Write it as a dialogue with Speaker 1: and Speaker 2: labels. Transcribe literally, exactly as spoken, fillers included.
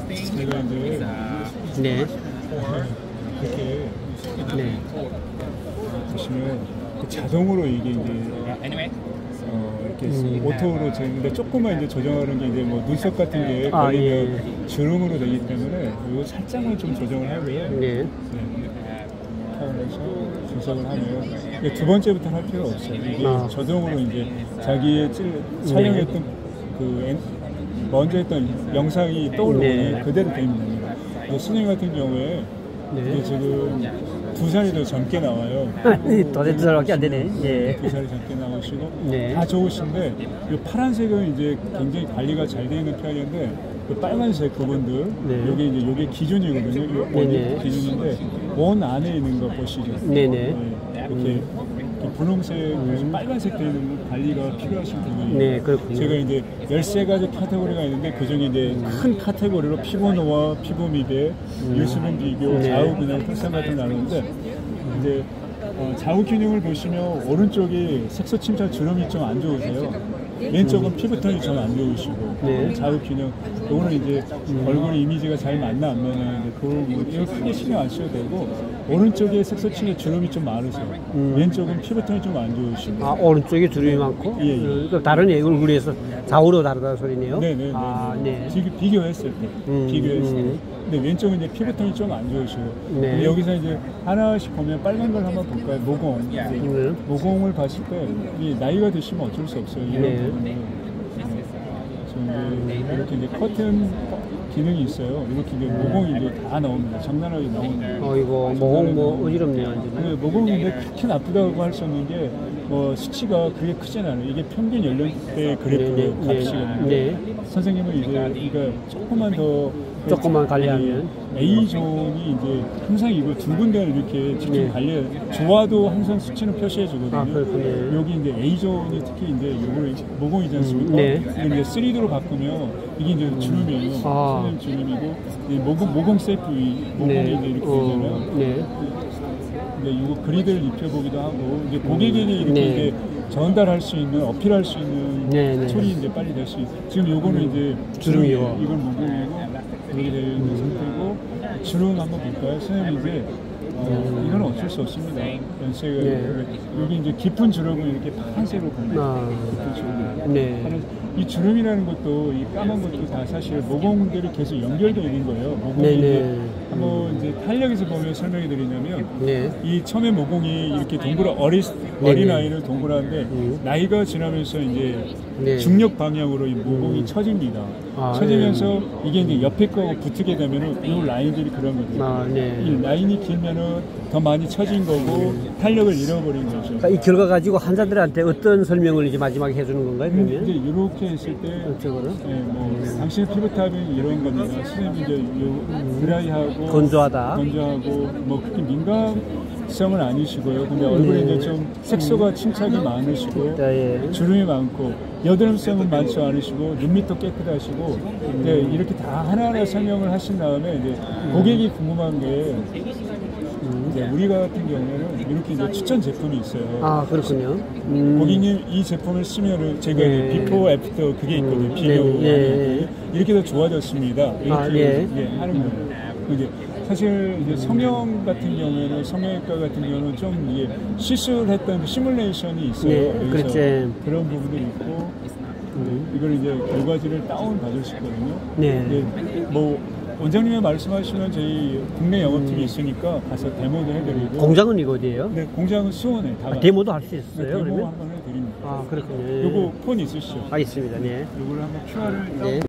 Speaker 1: 제가 이제
Speaker 2: 네.
Speaker 1: 이렇게
Speaker 2: 네.
Speaker 1: 보시면 자동으로 이게 이제 어 이렇게
Speaker 2: 음.
Speaker 1: 오토로 되는데 조금만 이제 조정하는 게 이제 뭐 눈썹 같은 게
Speaker 2: 아,
Speaker 1: 걸리면
Speaker 2: 예.
Speaker 1: 주름으로 되기 때문에 이거 살짝만 좀 조정을 하고요.
Speaker 2: 네.
Speaker 1: 타원에서 분석을 하면 이게 두 번째부터 할 필요 없어요. 이게
Speaker 2: 아.
Speaker 1: 자동으로 이제 자기의 찔, 촬영했던 그 엔, 먼저 했던 영상이 떠오르면
Speaker 2: 네.
Speaker 1: 그대로 됩니다. 선생님 같은 경우에
Speaker 2: 네.
Speaker 1: 이게 지금 두 살이 더 젊게 나와요.
Speaker 2: 도대 두 살밖에 안 되네. 예.
Speaker 1: 두 살이 젊게 나오시고
Speaker 2: 네.
Speaker 1: 다 좋으신데 이 파란색은 이제 굉장히 관리가 잘 되어 있는 편인데 그 빨간색 부분들
Speaker 2: 네.
Speaker 1: 여기 이제 요게 기준이거든요. 요
Speaker 2: 네네.
Speaker 1: 기준인데 원 안에 있는 거 보시죠.
Speaker 2: 네네.
Speaker 1: 네. 이렇게 분홍색,
Speaker 2: 음.
Speaker 1: 빨간색 되어 있는 관리가 필요하신 부분이에요.
Speaker 2: 네, 그렇군요.
Speaker 1: 제가 이제 열세 가지 카테고리가 있는데 그 중에 이제 큰 카테고리로 피부 노화, 피부 미백,
Speaker 2: 음.
Speaker 1: 유수분 비교,
Speaker 2: 네.
Speaker 1: 좌우 균형 특성 같은 거 나누는데 이제 어, 좌우 균형을 보시면 오른쪽이 색소 침착 주름이 좀 안 좋으세요. 왼쪽은 피부톤이 좀 안 좋으시고
Speaker 2: 네.
Speaker 1: 좌우 균형 요거는 이제
Speaker 2: 음.
Speaker 1: 얼굴 이미지가 잘 맞나 안 맞나 그 부분 이거 크게 신경 안 써도 되고 오른쪽에 색소 침착 주름이 좀 많으세요.
Speaker 2: 음.
Speaker 1: 왼쪽은 피부톤이 좀 안 좋으시고
Speaker 2: 아, 오른쪽에 주름이 많고?
Speaker 1: 예, 예.
Speaker 2: 그러니까 다른 얼굴에서 좌우로 다르다는 소리네요?
Speaker 1: 네네.
Speaker 2: 아, 네.
Speaker 1: 지금 비교했을 때,
Speaker 2: 음,
Speaker 1: 비교했을 때.
Speaker 2: 음.
Speaker 1: 근데 왼쪽은 이제 피부톤이 좀 안 좋으시고.
Speaker 2: 네.
Speaker 1: 근데 여기서 이제 하나씩 보면 빨간 걸 한번 볼까요? 모공.
Speaker 2: 네.
Speaker 1: 모공을 봤을 때, 이 나이가 드시면 어쩔 수 없어요. 이런
Speaker 2: 네.
Speaker 1: 부분은. 네. 이제 이렇게 이제 커튼 기능이 있어요. 이렇게 이제 모공이 이제 다 나옵니다. 장난하게 나오는.
Speaker 2: 어, 이거 모공 뭐 어지럽네요, 완전히.
Speaker 1: 그 모공인데 그렇게 나쁘다고 할 수 없는 게 뭐 수치가 그게 크진 않아요. 이게 평균 연령대 그래프
Speaker 2: 네, 네,
Speaker 1: 값이거든요.
Speaker 2: 네.
Speaker 1: 선생님은 이제 이거 조금만 더
Speaker 2: 조금만 관리하면
Speaker 1: A 존이 이제 항상 이거 두 군데를 이렇게 직접
Speaker 2: 네.
Speaker 1: 관리해 좋아도 항상 수치는 표시해 주거든요.
Speaker 2: 아, 그렇군요.
Speaker 1: 여기 이제 A 존이 특히 이제 요거 모공이지 않습니까?
Speaker 2: 음, 네.
Speaker 1: 이걸 이제 쓰리디로 바꾸면 이게 이제 주름이에요.
Speaker 2: 아.
Speaker 1: 선생님 주름이고 이 모공 모공 셀프 위 모공이
Speaker 2: 네.
Speaker 1: 이제 이렇게
Speaker 2: 어,
Speaker 1: 되잖아요.
Speaker 2: 네.
Speaker 1: 근데 이거 그리드를 입혀보기도 하고 이제 고객에게 이렇게
Speaker 2: 네.
Speaker 1: 이제 전달할 수 있는 어필할 수 있는
Speaker 2: 네, 네.
Speaker 1: 툴이 이제 빨리 될 수 있. 지금 요거는 이제
Speaker 2: 주름이요.
Speaker 1: 주름이에요. 이건 모공이고 이렇게 되어 있는 상태고 주름 한번 볼까요? 선생님 이제 어, 이건 어쩔 수 없습니다. 연세가
Speaker 2: 네.
Speaker 1: 여기 이제 깊은 주름은 이렇게 파란색으로 보입니다.
Speaker 2: 아.
Speaker 1: 깊은 주름.
Speaker 2: 네.
Speaker 1: 파란- 이 주름이라는 것도 이 까만 것도 다 사실 모공들이 계속 연결되어 있는 거예요. 모공이
Speaker 2: 네네.
Speaker 1: 이제 한번 이제 탄력에서 보면 설명해 드리냐면
Speaker 2: 네.
Speaker 1: 이 처음에 모공이 이렇게 동그라 어리 어린 아이는 동그란데
Speaker 2: 음.
Speaker 1: 나이가 지나면서 이제
Speaker 2: 네.
Speaker 1: 중력 방향으로 이 모공이
Speaker 2: 음.
Speaker 1: 처집니다.
Speaker 2: 아,
Speaker 1: 처지면서 이게 이제 옆에 거하고 붙게 되면은 이 라인들이 그런 거죠.
Speaker 2: 아, 네.
Speaker 1: 이 라인이 길면은 더 많이 처진 거고 탄력을 잃어버린 거죠.
Speaker 2: 그러니까 이 결과 가지고 환자들한테 어떤 설명을 이제 마지막에 해주는 건가요,
Speaker 1: 음,
Speaker 2: 그러면?
Speaker 1: 이제 이렇게 했을 때
Speaker 2: 이쪽으로?
Speaker 1: 예, 뭐 당신의 피부탑이 이런 겁니다. 선생님 이제 요 드라이하고
Speaker 2: 건조하다.
Speaker 1: 건조하고 뭐 그렇게 민감성은 아니시고요. 근데 얼굴에
Speaker 2: 네.
Speaker 1: 이제 좀 색소가 침착이 많으시고
Speaker 2: 네, 예.
Speaker 1: 주름이 많고 여드름성은 많지 않으시고 눈밑도 깨끗하시고 이제 이렇게 다 하나하나 설명을 하신 다음에 이제 고객이 궁금한 게 이제 우리 같은 경우에는 이렇게 이제 추천 제품이 있어요.
Speaker 2: 아, 그렇군요. 음.
Speaker 1: 고객님 이 제품을 쓰면은 제가
Speaker 2: 네.
Speaker 1: 이제 비포 애프터 그게 있거든요.
Speaker 2: 음,
Speaker 1: 비교
Speaker 2: 네, 네.
Speaker 1: 이렇게 더 좋아졌습니다. 이렇게
Speaker 2: 아, 네.
Speaker 1: 예, 하는 거예요. 이제 사실 이제 성형 같은 경우에는 성형외과 같은 경우는 좀 이게 시술했던 시뮬레이션이 있어요.
Speaker 2: 네,
Speaker 1: 여기서
Speaker 2: 그렇죠.
Speaker 1: 그런 부분들이 있고
Speaker 2: 음.
Speaker 1: 이걸 이제 결과지를 다운 받을 수 있거든요.
Speaker 2: 네.
Speaker 1: 근데 뭐 원장님이 말씀하시면 저희 국내 영업팀이 있으니까 가서 데모도 해드리고.
Speaker 2: 공장은 이거 어디예요?
Speaker 1: 네, 공장은 수원에 다.
Speaker 2: 아, 데모도 할 수
Speaker 1: 네,
Speaker 2: 있어요,
Speaker 1: 데모
Speaker 2: 그러면?
Speaker 1: 한번 해드립니다.
Speaker 2: 아, 그렇군요.
Speaker 1: 요거 폰 있으시죠?
Speaker 2: 아, 있습니다. 네.
Speaker 1: 요거를 한번 큐알을
Speaker 2: 네.